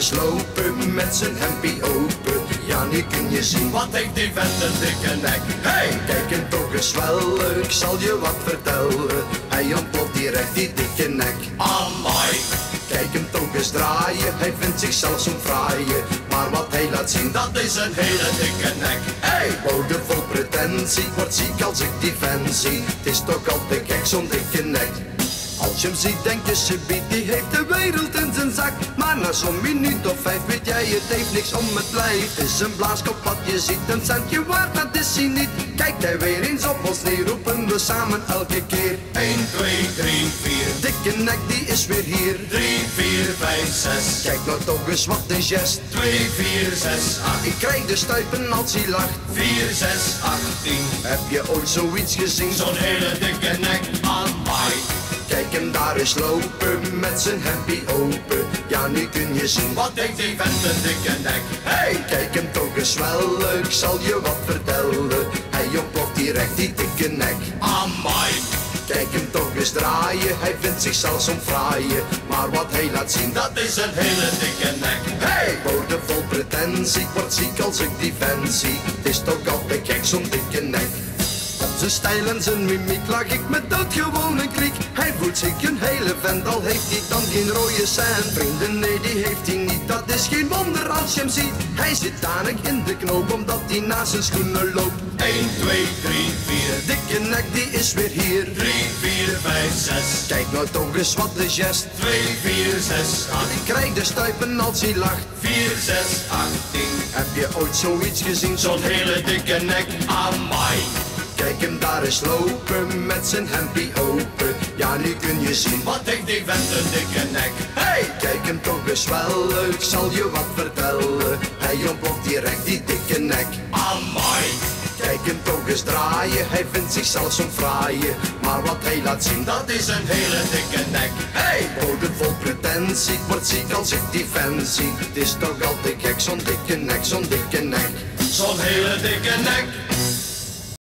eens lopen met zijn hempie open. Ja, nu kun je zien wat heeft die vent een dikke nek. Hey, kijk hem toch eens wel, ik zal je wat vertellen. Hij ontploft direct die dikke nek. Amai, kijk hem toch eens draaien, hij vindt zichzelf zo'n fraaie. Maar wat hij laat zien, dat is een hele dikke nek. Hey, bodem vol pretentie, wordt ziek als ik die fan zie. Het is toch al te gek zo'n dikke nek. Als je hem ziet denk je subiet, die heeft de wereld in zijn zak. Maar na zo'n minuut of 5 weet jij, het heeft niks om het lijf. Het is een blaaskop wat je ziet, een centje waard, dat is hij niet. Kijkt hij weer eens op ons neer, roepen we samen elke keer. 1, 2, 3, 4. Dikke nek, die is weer hier. 3, 4, 5, 6. Kijk nou toch eens wat een gest. 2, 4, 6, 8. Ik krijg de stuipen als hij lacht. 4, 6, 18. Heb je ooit zoiets gezien? Zo'n hele dikke nek, amai. Kijk hem daar eens lopen met zijn hempie open. Ja, nu kun je zien wat heeft die vent een dikke nek. Hey, kijk hem toch eens wel, ik zal je wat vertellen. Hij ontploft direct die dikke nek. Amai, kijk hem toch eens draaien, hij vindt zichzelf zo'n fraaie. Maar wat hij laat zien, dat is een hele dikke nek. Hey, bodem vol pretentie, wordt ziek als ik die vent zie. Het is toch altijd gek zo'n dikke nek. Op zijn stijl en zijn mimiek lag ik met doodgewoon een kriek. Hij voelt zich een hele vent, al heeft hij dan geen rode cent. Vrienden, nee, die heeft hij niet, dat is geen wonder als je hem ziet. Hij zit danig in de knoop, omdat hij naast zijn schoenen loopt. 1, 2, 3, 4. Dikke nek, die is weer hier. 3, 4, 5, 6. Kijk nou toch eens wat de gest. 2, 4, 6, 8. Ik krijg de stuipen als hij lacht. 4, 6, 18. Heb je ooit zoiets gezien? Zo'n hele dikke nek, amai. Kijk hem daar eens lopen met zijn hempie open. Ja, nu kun je zien wat heeft die vent een dikke nek. Hey, kijk hem toch eens wel, ik zal je wat vertellen. Hij ontploft direct die dikke nek. Amai, kijk hem toch eens draaien, hij vindt zichzelf zo'n fraaie. Maar wat hij laat zien, dat is een hele dikke nek. Hey, bodem vol pretentie, wordt ziek als ik die fan zie. Het is toch altijd gek, zo'n dikke nek, zo'n dikke nek. Zo'n hele dikke nek.